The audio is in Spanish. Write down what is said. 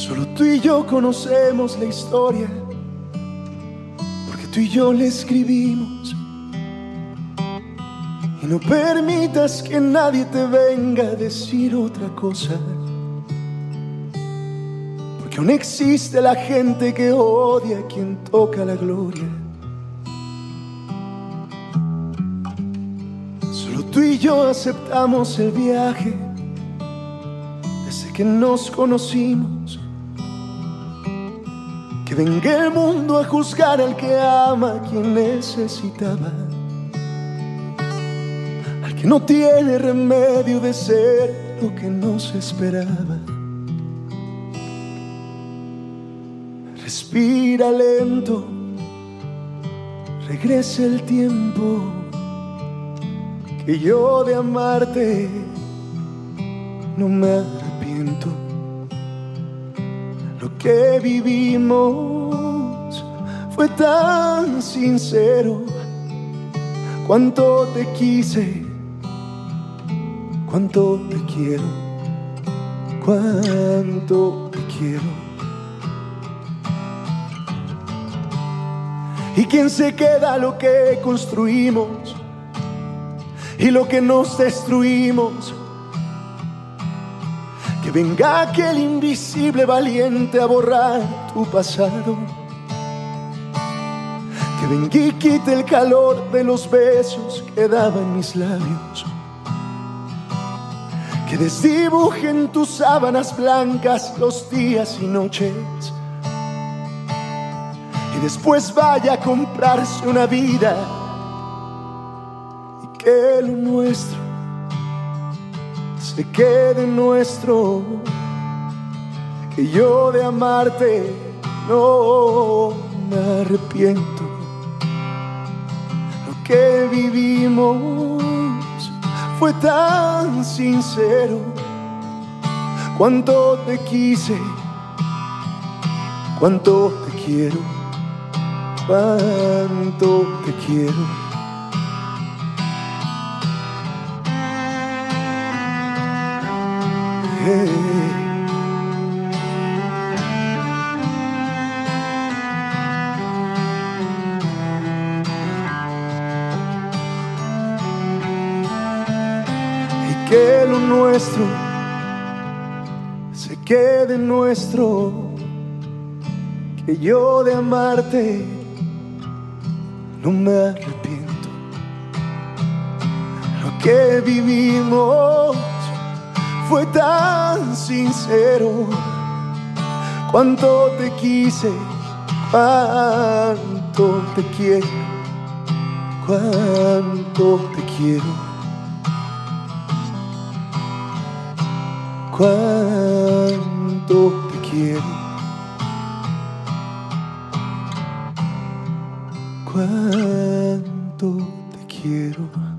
Solo tú y yo conocemos la historia, porque tú y yo la escribimos. Y no permitas que nadie te venga a decir otra cosa, porque aún existe la gente que odia a quien toca la gloria. Solo tú y yo aceptamos el viaje desde que nos conocimos. Que venga el mundo a juzgar al que ama, a quien necesitaba, al que no tiene remedio de ser lo que no se esperaba. Respira lento, regresa el tiempo, que yo de amarte no me arrepiento. Lo que vivimos fue tan sincero. Cuánto te quise, cuánto te quiero, cuánto te quiero. ¿Y quién se queda lo que construimos y lo que nos destruimos? Que venga aquel invisible valiente a borrar tu pasado. Que venga y quite el calor de los besos que daban mis labios. Que desdibuje en tus sábanas blancas los días y noches. Y después vaya a comprarse una vida. Y que lo nuestro se quede nuestro, que yo de amarte no me arrepiento. Lo que vivimos fue tan sincero. Cuánto te quise, cuánto te quiero, cuánto te quiero. Y que lo nuestro se quede nuestro, que yo de amarte no me arrepiento. Lo que vivimos fue tan sincero. Cuánto te quise, cuánto te quiero, cuánto te quiero, cuánto te quiero, cuánto te quiero.